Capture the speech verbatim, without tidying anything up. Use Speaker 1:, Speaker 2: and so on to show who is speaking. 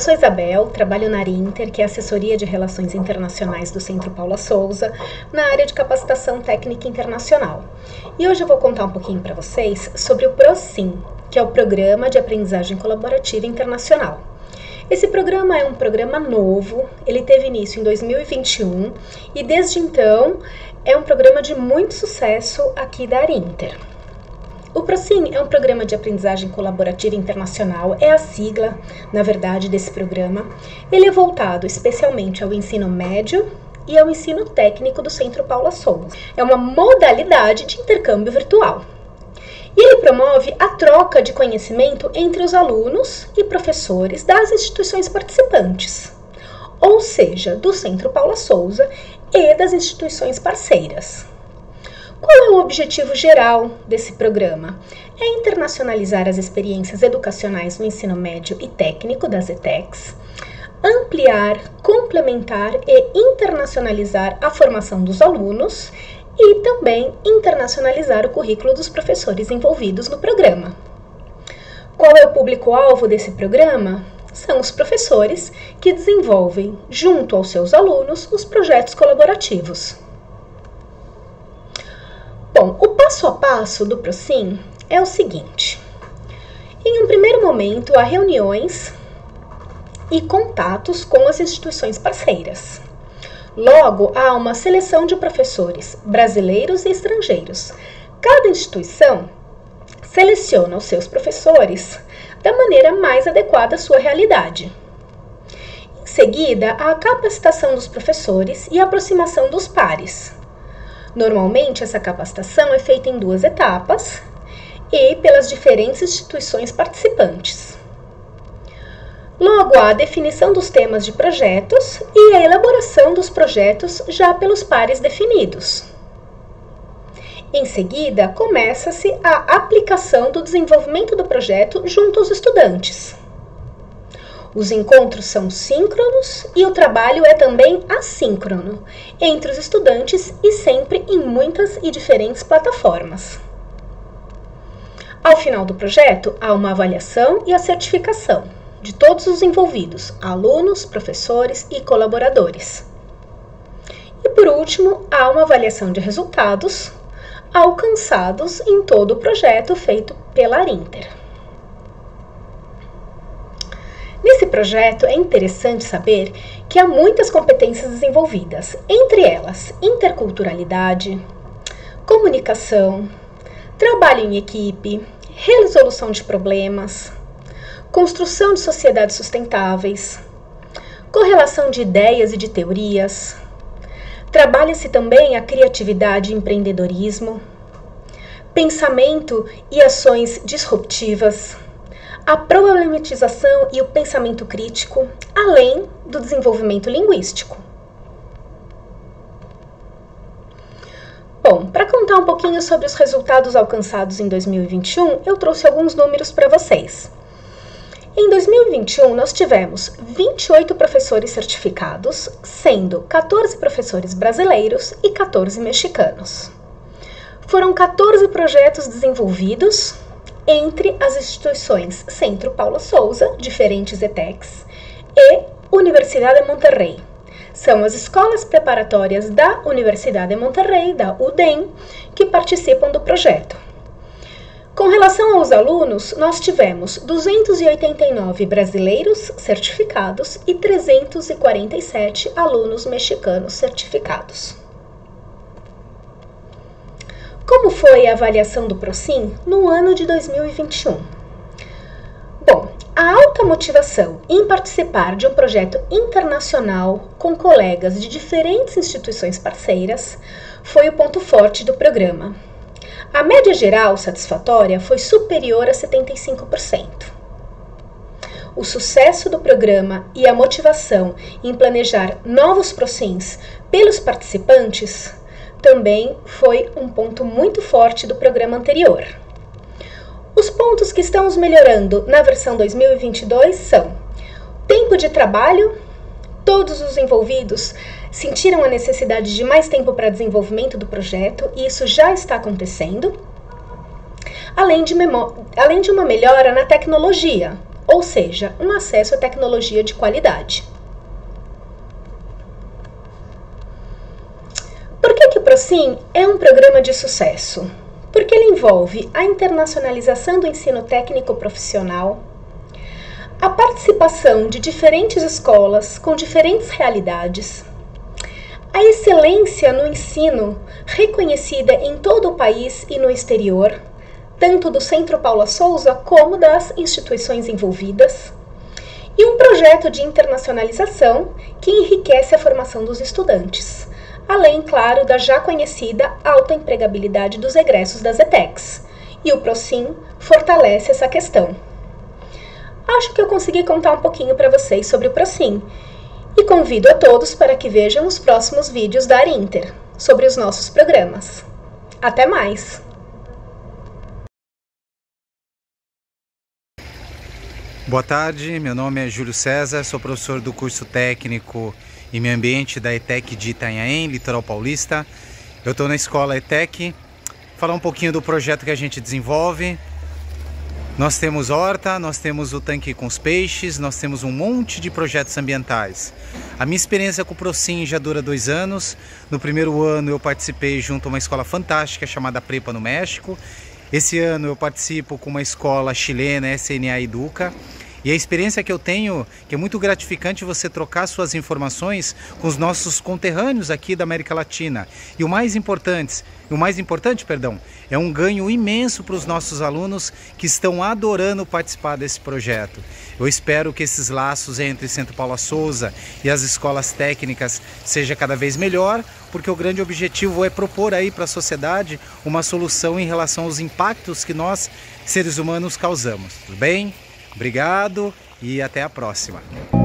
Speaker 1: sou Isabel, trabalho na Arinter, que é a Assessoria de Relações Internacionais do Centro Paula Souza, na área de Capacitação Técnica Internacional. E hoje eu vou contar um pouquinho para vocês sobre o PROSIM, que é o Programa de Aprendizagem Colaborativa Internacional. Esse programa é um programa novo, ele teve início em dois mil e vinte e um e desde então é um programa de muito sucesso aqui da Arinter. O PROSIM é um programa de aprendizagem colaborativa internacional, é a sigla, na verdade, desse programa. Ele é voltado especialmente ao ensino médio e ao ensino técnico do Centro Paula Souza. É uma modalidade de intercâmbio virtual. E ele promove a troca de conhecimento entre os alunos e professores das instituições participantes, ou seja, do Centro Paula Souza e das instituições parceiras. Qual é o objetivo geral desse programa? É internacionalizar as experiências educacionais no ensino médio e técnico das E T E Cs, ampliar, complementar e internacionalizar a formação dos alunos e também internacionalizar o currículo dos professores envolvidos no programa. Qual é o público-alvo desse programa? São os professores que desenvolvem, junto aos seus alunos, os projetos colaborativos. Bom, o passo a passo do PROSIM é o seguinte. Em um primeiro momento, há reuniões e contatos com as instituições parceiras. Logo, há uma seleção de professores brasileiros e estrangeiros. Cada instituição seleciona os seus professores da maneira mais adequada à sua realidade. Em seguida, há a capacitação dos professores e a aproximação dos pares. Normalmente, essa capacitação é feita em duas etapas e pelas diferentes instituições participantes. Logo, há a definição dos temas de projetos e a elaboração dos projetos já pelos pares definidos. Em seguida, começa-se a aplicação do desenvolvimento do projeto junto aos estudantes. Os encontros são síncronos e o trabalho é também assíncrono, entre os estudantes e sempre em muitas e diferentes plataformas. Ao final do projeto, há uma avaliação e a certificação de todos os envolvidos, alunos, professores e colaboradores. E por último, há uma avaliação de resultados alcançados em todo o projeto feito pela Arinter. Nesse projeto, é interessante saber que há muitas competências desenvolvidas, entre elas interculturalidade, comunicação, trabalho em equipe, resolução de problemas, construção de sociedades sustentáveis, correlação de ideias e de teorias. Trabalha-se também a criatividade e empreendedorismo, pensamento e ações disruptivas, a problematização e o pensamento crítico, além do desenvolvimento linguístico. Bom, para contar um pouquinho sobre os resultados alcançados em dois mil e vinte e um, eu trouxe alguns números para vocês. Em dois mil e vinte e um, nós tivemos vinte e oito professores certificados, sendo quatorze professores brasileiros e quatorze mexicanos. Foram quatorze projetos desenvolvidos entre as instituições Centro Paula Souza, diferentes E T E Cs, e Universidade de Monterrey. São as escolas preparatórias da Universidade de Monterrey, da U D E M, que participam do projeto. Com relação aos alunos, nós tivemos duzentos e oitenta e nove brasileiros certificados e trezentos e quarenta e sete alunos mexicanos certificados. Como foi a avaliação do PROSIM no ano de dois mil e vinte e um? Bom, a alta motivação em participar de um projeto internacional com colegas de diferentes instituições parceiras foi o ponto forte do programa. A média geral satisfatória foi superior a setenta e cinco por cento. O sucesso do programa e a motivação em planejar novos PROSIMs pelos participantes também foi um ponto muito forte do programa anterior. Os pontos que estamos melhorando na versão dois mil e vinte e dois são tempo de trabalho. Todos os envolvidos sentiram a necessidade de mais tempo para desenvolvimento do projeto e isso já está acontecendo, além de, além de uma melhora na tecnologia, ou seja, um acesso à tecnologia de qualidade. Por que que o PROSIM é um programa de sucesso? Porque ele envolve a internacionalização do ensino técnico profissional, a participação de diferentes escolas com diferentes realidades, a excelência no ensino reconhecida em todo o país e no exterior, tanto do Centro Paula Souza como das instituições envolvidas, e um projeto de internacionalização que enriquece a formação dos estudantes, além, claro, da já conhecida alta empregabilidade dos egressos das ETECs, e o PROSIM fortalece essa questão. Acho que eu consegui contar um pouquinho para vocês sobre o PROSIM, e convido a todos para que vejam os próximos vídeos da Arinter sobre os nossos programas. Até mais!
Speaker 2: Boa tarde, meu nome é Júlio César, sou professor do curso técnico em meio ambiente da ETEC de Itanhaém, Litoral Paulista. Eu estou na escola ETEC, falar um pouquinho do projeto que a gente desenvolve. Nós temos horta, nós temos o tanque com os peixes, nós temos um monte de projetos ambientais. A minha experiência com o PROSIM já dura dois anos. No primeiro ano eu participei junto a uma escola fantástica chamada Prepa no México. Esse ano eu participo com uma escola chilena, S N A Educa. E a experiência que eu tenho, que é muito gratificante você trocar suas informações com os nossos conterrâneos aqui da América Latina. E o mais importante, o mais importante, perdão, é um ganho imenso para os nossos alunos que estão adorando participar desse projeto. Eu espero que esses laços entre Centro Paula Souza e as escolas técnicas seja cada vez melhor, porque o grande objetivo é propor aí para a sociedade uma solução em relação aos impactos que nós, seres humanos, causamos. Tudo bem? Obrigado e até a próxima.